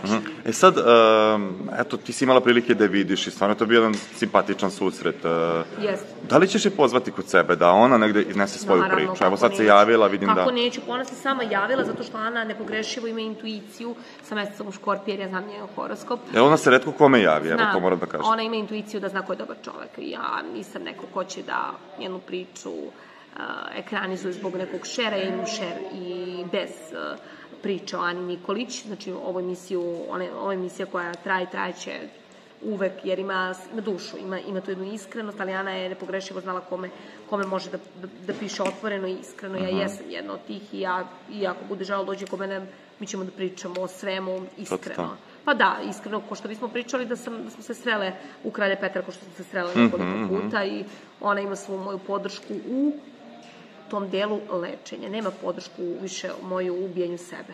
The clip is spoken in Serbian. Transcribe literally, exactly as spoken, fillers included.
način. E sad, eto, ti si imala prilike da je vidiš i stvarno to je bio jedan simpatičan susret. Jeste. Da li ćeš je pozvati kod sebe, da ona negde iznese svoju priču? Evo sad se javila, vidim da... Kako neću, ona se sama javila, zato što Ana nepogrešivo ima intuiciju sa mesecom u Škorpiju, jer ja znam njen horoskop. E, ona se retko kome javi, evo to moram da kažem. Ona ima intuiciju da zna ko je dobar čovek. Ja nisam neko ko će da njenu priču ekranizuje zbog nekog šera, ja imam šer i bez priče o Ani Nikolić, znači ovu emisiju, ova emisija koja traje, trajeće uvek, jer ima na dušu, ima tu jednu iskrenost, ali Ana je nepogrešivo znala kome može da piše otvoreno i iskreno. Ja jesam jedna od tih i ako bude želo dođe ko mene, mi ćemo da pričamo o svemu iskreno. Pa da, iskreno, ko što bismo pričali da smo se srele u Kralje Petra, ko što smo se srele nekoliko puta i ona ima svu moju podršku u tom delu lečenja. Nema podršku više moju u ubijanju sebe.